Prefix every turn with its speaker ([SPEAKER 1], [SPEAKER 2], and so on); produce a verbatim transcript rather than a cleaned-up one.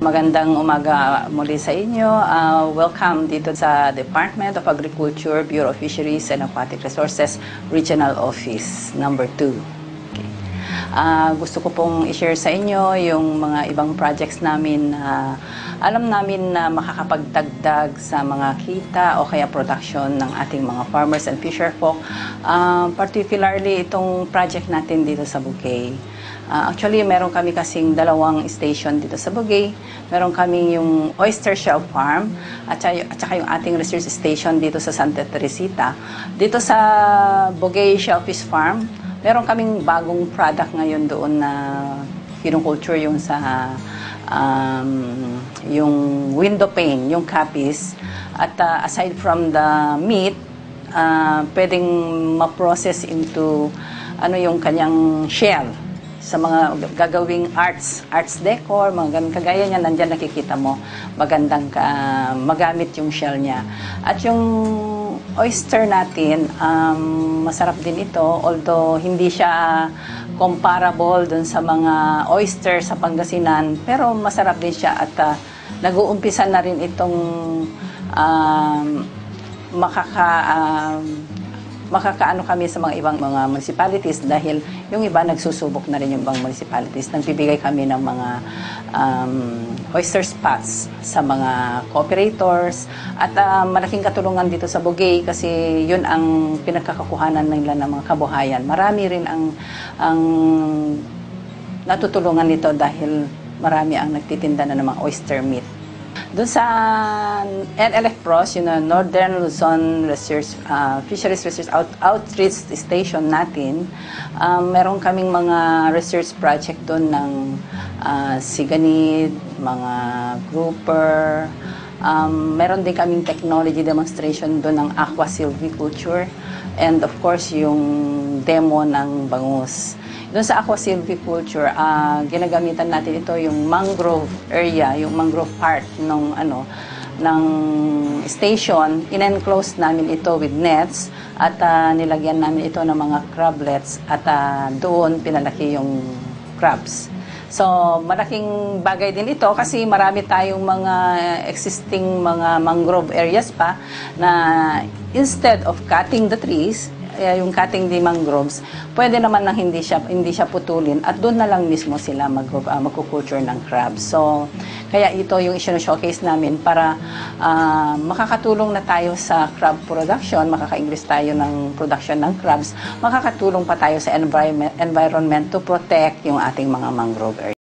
[SPEAKER 1] magandang umaga muli sa inyo. Uh, welcome dito sa Department of Agriculture, Bureau of Fisheries and Aquatic Resources, Regional Office, number two. Okay. Uh, gusto ko pong i-share sa inyo yung mga ibang projects namin na uh, alam namin na makakapagdagdag sa mga kita o kaya production ng ating mga farmers and fisherfolk. Uh, particularly itong project natin dito sa Bugey. Uh, actually, meron kami kasing dalawang station dito sa Bugey. Meron kami yung Oyster Shell Farm at saka, at saka yung ating research station dito sa Santa Teresita. Dito sa Bugey Shellfish Farm, meron kaming bagong product ngayon doon na kinukulture yung sa um, yung window pane, yung cappies. At uh, aside from the meat, uh, pwedeng ma-process into ano yung kanyang shell sa mga gagawing arts, arts decor, mga ganun kagaya niya, nandyan nakikita mo, magandang ka, magamit yung shell niya. At yung oyster natin, um, masarap din ito, although hindi siya comparable dun sa mga oyster sa Pangasinan, pero masarap din siya at uh, nag-uumpisa na rin itong um, makaka... Um, makakaano kami sa mga ibang mga municipalities dahil yung iba nagsusubok na rin yung ibang municipalities. Nagbibigay kami ng mga um, oyster spots sa mga cooperators at uh, malaking katulungan dito sa Bugey kasi yun ang pinagkakakuhanan nila ng mga kabuhayan. Marami rin ang, ang natutulungan nito dahil marami ang nagtitinda na ng mga oyster meat. Doon sa N L F P R O S, yun na Northern Luzon Research, uh, Fisheries Research Out Outreach Station natin, um, meron kaming mga research project doon ng uh, siganid, mga grouper, um, meron din kaming technology demonstration doon ng aqua silviculture, and of course yung demo ng bangus. Doon sa aqua silviculture, uh, ginagamitan natin ito yung mangrove area, yung mangrove part ng ano ng station. In-enclose namin ito with nets at uh, nilagyan namin ito ng mga crablets at uh, doon pinalaki yung crabs. So, malaking bagay din ito kasi marami tayong mga existing mga mangrove areas pa na instead of cutting the trees, yung cutting the mangroves, pwede naman nang hindi siya hindi siya putulin at doon na lang mismo sila mag uh, magkukulture ng crabs. So kaya ito yung i-showcase namin para uh, makakatulong na tayo sa crab production, makaka-increase tayo ng production ng crabs, makakatulong pa tayo sa environment environment to protect yung ating mga mangrove area.